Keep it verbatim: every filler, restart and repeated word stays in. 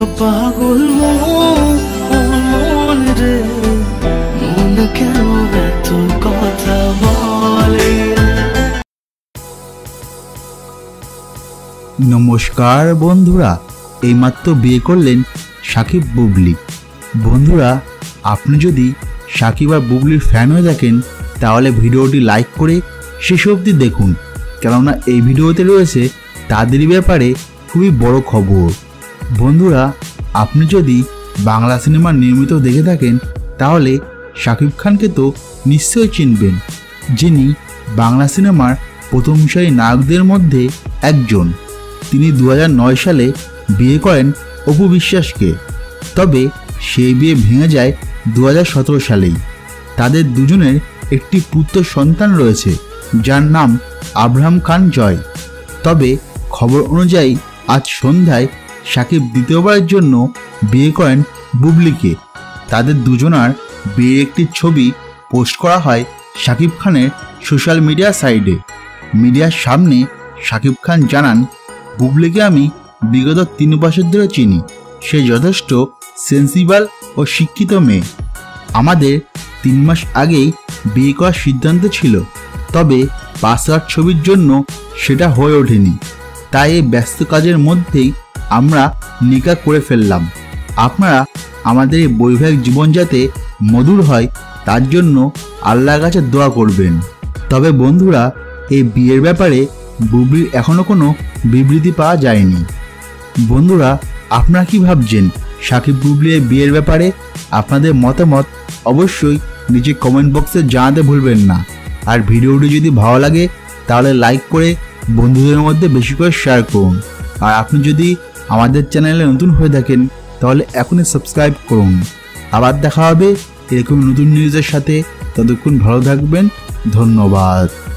পাগল মন রে, মন কেন এত কথা বলে। নমস্কার বন্ধুরা, এইমাত্র বিয়ে করলেন সাকিব বুবলি। বন্ধুরা, আপনি যদি সাকিব আর বুবলির ফ্যান হয়ে থাকেন তাহলে ভিডিওটি লাইক করে শেষ অবধি দেখুন, কেননা এই ভিডিওতে রয়েছে তাদের ব্যাপারে খুবই বড় খবর। বন্ধুরা, আপনি যদি বাংলা সিনেমা নিয়মিত দেখে থাকেন তাহলে সাকিব খানকে তো নিশ্চয়ই চিনবেন, যিনি বাংলা সিনেমার প্রথম সারি নায়কদের মধ্যে একজন। তিনি দু হাজার নয় সালে বিয়ে করেন অপু বিশ্বাসকে, তবে সেই বিয়ে ভেঙে যায় দু হাজার সতেরো সালেই। তাদের দুজনের একটি পুত্র সন্তান রয়েছে যার নাম আব্রাহাম খান জয়। তবে খবর অনুযায়ী আজ সন্ধ্যায় সাকিব দ্বিতীয়বারের জন্য বিয়ে করেন বুবলিকে। তাদের দুজনার বিয়ের একটি ছবি পোস্ট করা হয় সাকিব খানের সোশ্যাল মিডিয়া সাইটে। মিডিয়ার সামনে সাকিব খান জানান, বুবলিকে আমি বিগত তিন বছর ধরে চিনি। সে যথেষ্ট সেন্সিবল ও শিক্ষিত মেয়ে। আমাদের তিন মাস আগেই বিয়ে করার সিদ্ধান্ত ছিল, তবে পাসওয়ার্ড ছবির জন্য সেটা হয়ে ওঠেনি। তাই এই ব্যস্ত কাজের মধ্যেই আমরা নিকাহ করে ফেললাম। আপনারা আমাদের এই বৈবাহিক জীবন যাতে মধুর হয় তার জন্য আল্লাহর কাছে দোয়া করবেন। তবে বন্ধুরা, এই বিয়ের ব্যাপারে বুবলির এখনও কোনো বিবৃতি পাওয়া যায়নি। বন্ধুরা, আপনারা কি ভাবছেন সাকিব বুবলির বিয়ের ব্যাপারে? আপনাদের মতামত অবশ্যই নিচে কমেন্ট বক্সে জানাতে ভুলবেন না। আর ভিডিওটি যদি ভালো লাগে তাহলে লাইক করে বন্ধুদের মধ্যে বেশি করে শেয়ার করুন। আর আপনি যদি আমাদের চ্যানেলে নতুন হয়ে থাকেন তাহলে এখনই সাবস্ক্রাইব করুন। আবার দেখা হবে এরকম নতুন নিউজের সাথে। ততক্ষণ ভালো থাকবেন। ধন্যবাদ।